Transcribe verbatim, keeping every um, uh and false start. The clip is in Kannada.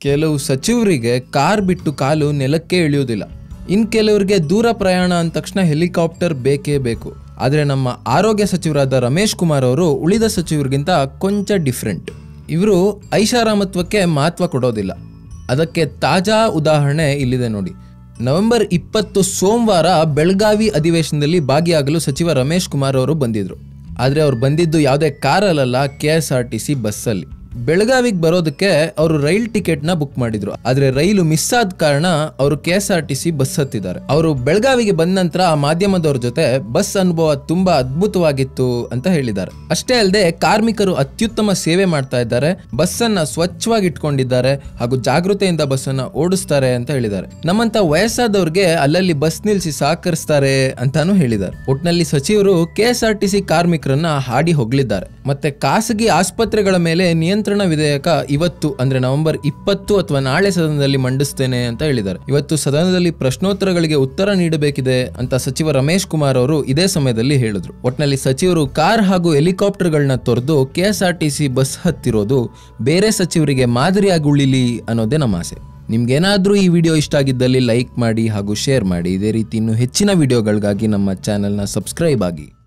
ಕೆಲವು ಸಚಿವರಿಗೆ ಕಾರ್ ಬಿಟ್ಟು ಕಾಲು ನೆಲಕ್ಕೆ ಇಳಿಯುವುದಿಲ್ಲ. ಇನ್ ಕೆಲವರಿಗೆ ದೂರ ಪ್ರಯಾಣ ಅಂದ ತಕ್ಷಣ ಹೆಲಿಕಾಪ್ಟರ್ ಬೇಕೇ ಬೇಕು. ಆದರೆ ನಮ್ಮ ಆರೋಗ್ಯ ಸಚಿವರಾದ ರಮೇಶ್ ಕುಮಾರ್ ಅವರು ಉಳಿದ ಸಚಿವರಿಗಿಂತ ಕೊಂಚ ಡಿಫ್ರೆಂಟ್. ಇವರು ಐಷಾರಾಮತ್ವಕ್ಕೆ ಮಹತ್ವ ಕೊಡೋದಿಲ್ಲ. ಅದಕ್ಕೆ ತಾಜಾ ಉದಾಹರಣೆ ಇಲ್ಲಿದೆ ನೋಡಿ. ನವೆಂಬರ್ ಇಪ್ಪತ್ತು ಸೋಮವಾರ ಬೆಳಗಾವಿ ಅಧಿವೇಶನದಲ್ಲಿ ಭಾಗಿಯಾಗಲು ಸಚಿವ ರಮೇಶ್ ಕುಮಾರ್ ಅವರು ಬಂದಿದ್ರು. ಆದರೆ ಅವ್ರು ಬಂದಿದ್ದು ಯಾವುದೇ ಕಾರಲ್ಲ, K S R T C ಬಸ್ಸಲ್ಲಿ. ಬೆಳಗಾವಿಗೆ ಬರೋದಕ್ಕೆ ಅವರು ರೈಲ್ ಟಿಕೆಟ್ನ ಬುಕ್ ಮಾಡಿದ್ರು. ಆದರೆ ರೈಲು ಮಿಸ್ ಆದ ಕಾರಣ ಅವರು K S R T C bus ಹತ್ತಿದ್ದಾರೆ. ಅವರು ಬೆಳಗಾವಿಗೆ ಬಂದ ನಂತರ ಮಾಧ್ಯಮದವ್ರ ಜೊತೆ ಬಸ್ ಅನುಭವ ತುಂಬಾ ಅದ್ಭುತವಾಗಿತ್ತು ಅಂತ ಹೇಳಿದ್ದಾರೆ. ಅಷ್ಟೇ ಅಲ್ಲದೆ ಕಾರ್ಮಿಕರು ಅತ್ಯುತ್ತಮ ಸೇವೆ ಮಾಡ್ತಾ ಇದ್ದಾರೆ, ಬಸ್ ಅನ್ನ ಸ್ವಚ್ಛವಾಗಿ ಇಟ್ಕೊಂಡಿದ್ದಾರೆ ಹಾಗೂ ಜಾಗೃತೆಯಿಂದ ಬಸ್ ಅನ್ನ ಓಡಿಸ್ತಾರೆ ಅಂತ ಹೇಳಿದ್ದಾರೆ. ನಮ್ಮಂತ ವಯಸ್ಸಾದವ್ರಿಗೆ ಅಲ್ಲಲ್ಲಿ ಬಸ್ ನಿಲ್ಸಿ ಸಹಕರಿಸ್ತಾರೆ ಅಂತಾನು ಹೇಳಿದ್ದಾರೆ. ಒಟ್ನಲ್ಲಿ ಸಚಿವರು K S R T C ಕಾರ್ಮಿಕರನ್ನ ಹಾಡಿ ಹೊಗಳಿದ್ದಾರೆ. ಮತ್ತೆ ಖಾಸಗಿ ಆಸ್ಪತ್ರೆಗಳ ಮೇಲೆ ನಿಯಂತ್ರಣ ವಿಧೇಯಕ ಇವತ್ತು ಅಂದ್ರೆ ನವೆಂಬರ್ ಇಪ್ಪತ್ತು ಅಥವಾ ನಾಳೆ ಸದನದಲ್ಲಿ ಮಂಡಿಸ್ತೇನೆ ಅಂತ ಹೇಳಿದ್ದಾರೆ. ಇವತ್ತು ಸದನದಲ್ಲಿ ಪ್ರಶ್ನೋತ್ತರಗಳಿಗೆ ಉತ್ತರ ನೀಡಬೇಕಿದೆ ಅಂತ ಸಚಿವ ರಮೇಶ್ ಕುಮಾರ್ ಅವರು ಇದೇ ಸಮಯದಲ್ಲಿ ಹೇಳಿದ್ರು. ಒಟ್ನಲ್ಲಿ ಸಚಿವರು ಕಾರ್ ಹಾಗೂ ಹೆಲಿಕಾಪ್ಟರ್ಗಳನ್ನ ತೊರೆದು K S R T C bus ಹತ್ತಿರೋದು ಬೇರೆ ಸಚಿವರಿಗೆ ಮಾದರಿಯಾಗಿ ಉಳಿಲಿ ಅನ್ನೋದೇ ನಮ್ಮ ಆಸೆ. ನಿಮ್ಗೇನಾದ್ರೂ ಈ ವಿಡಿಯೋ ಇಷ್ಟ ಆಗಿದ್ದಲ್ಲಿ ಲೈಕ್ ಮಾಡಿ ಹಾಗೂ ಶೇರ್ ಮಾಡಿ. ಇದೇ ರೀತಿ ಇನ್ನು ಹೆಚ್ಚಿನ ವಿಡಿಯೋಗಳಿಗಾಗಿ ನಮ್ಮ ಚಾನೆಲ್ನ ಸಬ್ಸ್ಕ್ರೈಬ್ ಆಗಿ.